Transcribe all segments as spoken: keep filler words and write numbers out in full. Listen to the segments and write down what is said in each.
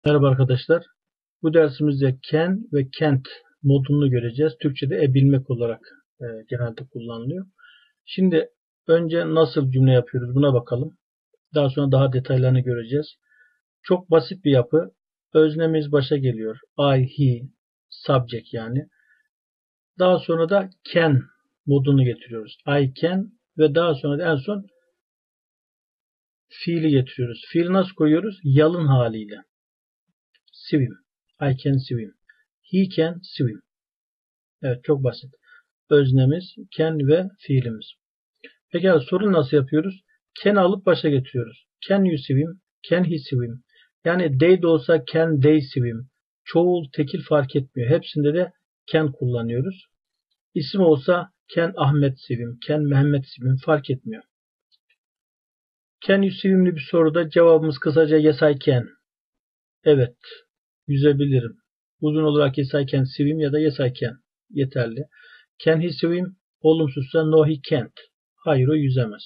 Merhaba arkadaşlar. Bu dersimizde can ve can't modunu göreceğiz. Türkçe'de e-bilmek olarak e, genelde kullanılıyor. Şimdi önce nasıl cümle yapıyoruz buna bakalım. Daha sonra daha detaylarını göreceğiz. Çok basit bir yapı. Öznemiz başa geliyor. I, he, subject yani. Daha sonra da can modunu getiriyoruz. I can ve daha sonra da en son fiili getiriyoruz. Fiili nasıl koyuyoruz? Yalın haliyle. Swim. I can swim. He can swim. Evet, çok basit. Öznemiz can ve fiilimiz. Peki soru nasıl yapıyoruz? Can alıp başa getiriyoruz. Can you swim? Can he swim? Yani they de olsa can they swim? Çoğul, tekil fark etmiyor. Hepsinde de can kullanıyoruz. İsim olsa can Ahmet swim? Can Mehmet swim? Fark etmiyor. Can you swim'li bir soruda cevabımız kısaca yes I can. Evet, yüzebilirim. Uzun olarak yes I can swim ya da yes I can. Yeterli. Can he swim? Olumsuzsa no he can't. Hayır, o yüzemez.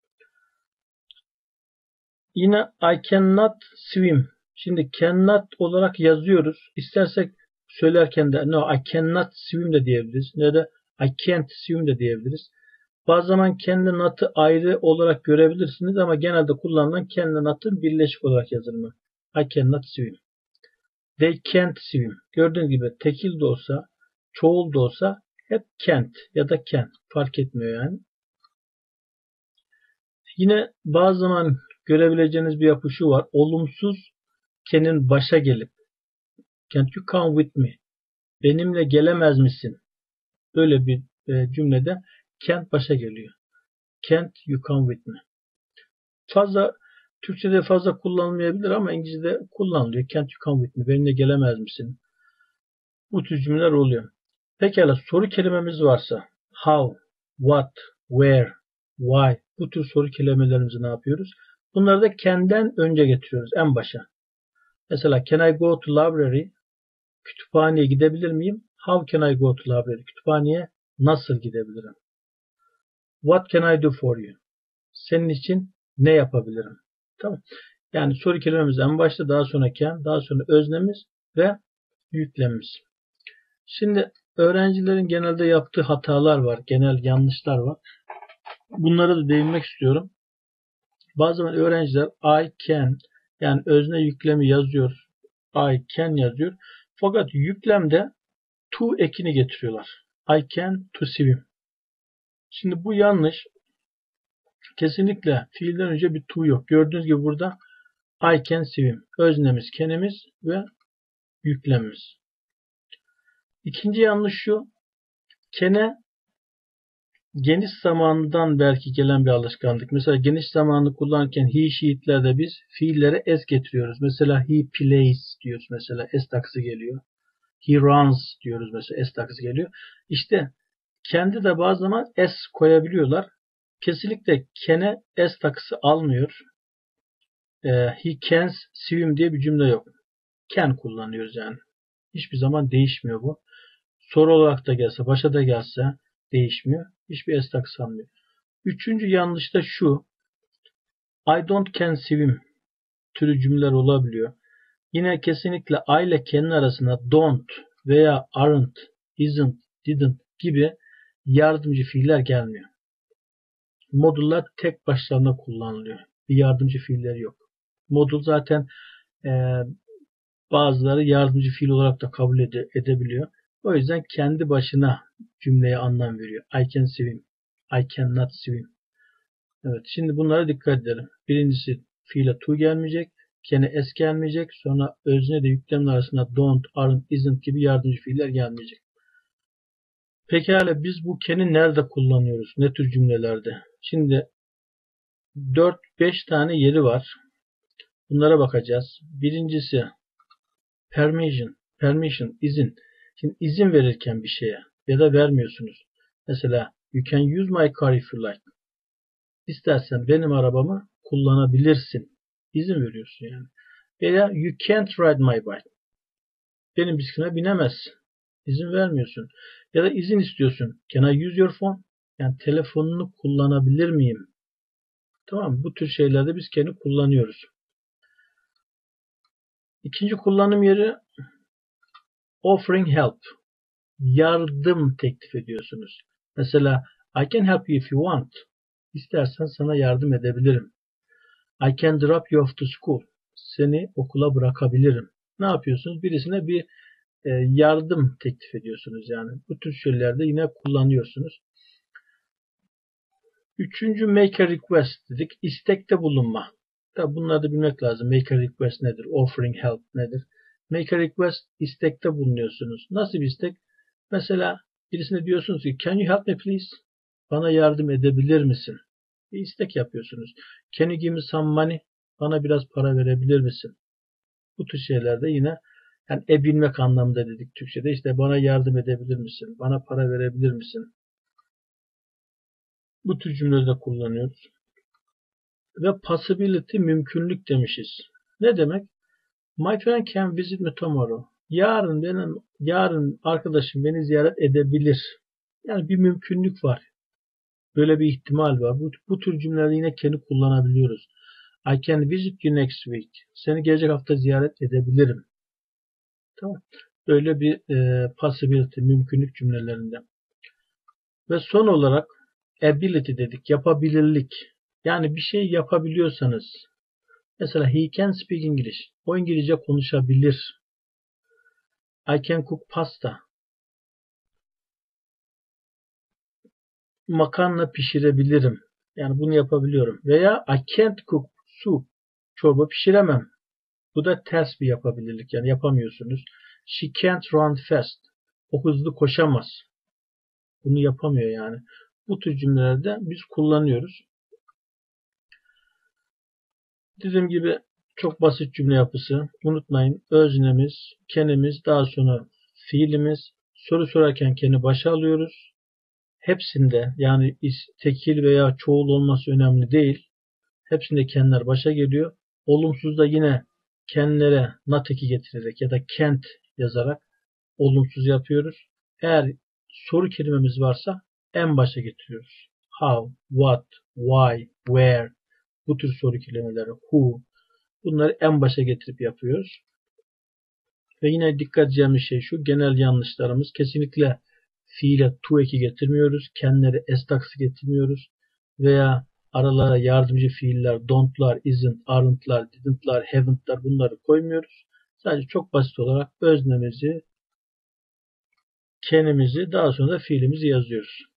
Yine I cannot swim. Şimdi cannot olarak yazıyoruz. İstersek söylerken de no I cannot swim de diyebiliriz. Ne de I can't swim de diyebiliriz. Bazı zaman can ile not'ı ayrı olarak görebilirsiniz ama genelde kullanılan can ile not'ın birleşik olarak yazılımı. I cannot swim. They can't swim. Gördüğünüz gibi tekil de olsa, çoğul da olsa hep can't ya da can. Fark etmiyor yani. Yine bazı zaman görebileceğiniz bir yapı şu var. Olumsuz can'in başa gelip can't you come with me? Benimle gelemez misin? Böyle bir e, cümlede can't başa geliyor. Can't you come with me? Fazla Türkçe'de fazla kullanılmayabilir ama İngilizce'de kullanılıyor. Can't you come with me? Benimle gelemez misin? Bu tür cümleler oluyor. Pekala, soru kelimemiz varsa how, what, where, why bu tür soru kelimelerimizi ne yapıyoruz? Bunları da can'den önce getiriyoruz en başa. Mesela can I go to library? Kütüphaneye gidebilir miyim? How can I go to library? Kütüphaneye nasıl gidebilirim? What can I do for you? Senin için ne yapabilirim? Tamam. Yani soru kelimemiz en başta, daha sonra can, daha sonra öznemiz ve yüklemimiz. Şimdi öğrencilerin genelde yaptığı hatalar var, genel yanlışlar var. Bunlara da değinmek istiyorum. Bazen öğrenciler I can yani özne yüklemi yazıyor. I can yazıyor. Fakat yüklemde to ekini getiriyorlar. I can to swim. Şimdi bu yanlış. Kesinlikle fiilden önce bir to yok. Gördüğünüz gibi burada I can swim. Öznemiz, can'imiz ve yüklemimiz. İkinci yanlış şu. Can'e geniş zamandan belki gelen bir alışkanlık. Mesela geniş zamanlı kullanırken he, she'lerde biz fiillere s getiriyoruz. Mesela he plays diyoruz mesela, s takısı geliyor. He runs diyoruz mesela, s takısı geliyor. İşte kendi de bazı zaman s koyabiliyorlar. Kesinlikle can'e s takısı almıyor. Ee, he can swim diye bir cümle yok. Can kullanıyoruz yani. Hiçbir zaman değişmiyor bu. Soru olarak da gelse, başa da gelse değişmiyor. Hiçbir s takısı almıyor. Üçüncü yanlış da şu. I don't can swim türü cümleler olabiliyor. Yine kesinlikle I ile can'in arasında don't veya aren't, isn't, didn't gibi yardımcı fiiller gelmiyor. Modullar tek başlarına kullanılıyor. Bir yardımcı fiilleri yok. Modul zaten e, bazıları yardımcı fiil olarak da kabul ede, edebiliyor. O yüzden kendi başına cümleye anlam veriyor. I can swim. I cannot swim. Evet, şimdi bunlara dikkat edelim. Birincisi fiile to gelmeyecek. Can'e s gelmeyecek. Sonra özne de yüklemin arasında don't, aren't, isn't gibi yardımcı fiiller gelmeyecek. Pekala, biz bu can'i nerede kullanıyoruz? Ne tür cümlelerde? Şimdi dört beş tane yeri var. Bunlara bakacağız. Birincisi permission. Permission, izin. Şimdi izin verirken bir şeye ya da vermiyorsunuz. Mesela you can use my car if you like. İstersen benim arabamı kullanabilirsin. İzin veriyorsun yani. Veya you can't ride my bike. Benim bisiklete binemezsin. İzin vermiyorsun. Ya da izin istiyorsun. Can I use your phone? Yani telefonunu kullanabilir miyim? Tamam mı? Bu tür şeylerde biz kendi kullanıyoruz. İkinci kullanım yeri offering help. Yardım teklif ediyorsunuz. Mesela I can help you if you want. İstersen sana yardım edebilirim. I can drop you off to school. Seni okula bırakabilirim. Ne yapıyorsunuz? Birisine bir e, yardım teklif ediyorsunuz yani. Bu tür şeylerde yine kullanıyorsunuz. Üçüncü make a request dedik. İstekte bulunma. Tabi bunları da bilmek lazım. Make a request nedir? Offering help nedir? Make a request istekte bulunuyorsunuz. Nasıl bir istek? Mesela birisine diyorsunuz ki can you help me please? Bana yardım edebilir misin? Bir istek yapıyorsunuz. Can you give me some money? Bana biraz para verebilir misin? Bu tür şeylerde yine yani ebilmek anlamında dedik Türkçe'de. İşte bana yardım edebilir misin? Bana para verebilir misin? Bu tür cümleleri kullanıyoruz. Ve possibility mümkünlük demişiz. Ne demek? My friend can visit me tomorrow. Yarın benim yarın arkadaşım beni ziyaret edebilir. Yani bir mümkünlük var. Böyle bir ihtimal var. Bu, bu tür cümleleri yine kendi kullanabiliyoruz. I can visit you next week. Seni gelecek hafta ziyaret edebilirim. Tamam. Böyle bir e, possibility, mümkünlük cümlelerinde. Ve son olarak ability dedik. Yapabilirlik. Yani bir şey yapabiliyorsanız. Mesela he can speak English. O İngilizce konuşabilir. I can cook pasta. Makarna pişirebilirim. Yani bunu yapabiliyorum. Veya I can't cook soup. Çorba pişiremem. Bu da ters bir yapabilirlik. Yani yapamıyorsunuz. She can't run fast. O hızlı koşamaz. Bunu yapamıyor yani. Bu tür cümlelerde biz kullanıyoruz. Dediğim gibi çok basit cümle yapısı. Unutmayın öznemiz, kenimiz, daha sonra fiilimiz. Soru sorarken keni başa alıyoruz. Hepsinde yani tekil veya çoğul olması önemli değil. Hepsinde kendiler başa geliyor. Olumsuzda yine kenlere not eki getirerek ya da can't yazarak olumsuz yapıyoruz. Eğer soru kelimemiz varsa en başa getiriyoruz. How, what, why, where bu tür soru kelimeleri, who bunları en başa getirip yapıyoruz. Ve yine dikkat edeceğimiz şey şu, genel yanlışlarımız kesinlikle fiile to eki getirmiyoruz. Kendileri s taksı getirmiyoruz. Veya aralara yardımcı fiiller don't'lar, isn't, aren't'lar, didn't'lar, haven't'lar bunları koymuyoruz. Sadece çok basit olarak öznemizi, kenimizi daha sonra da fiilimizi yazıyoruz.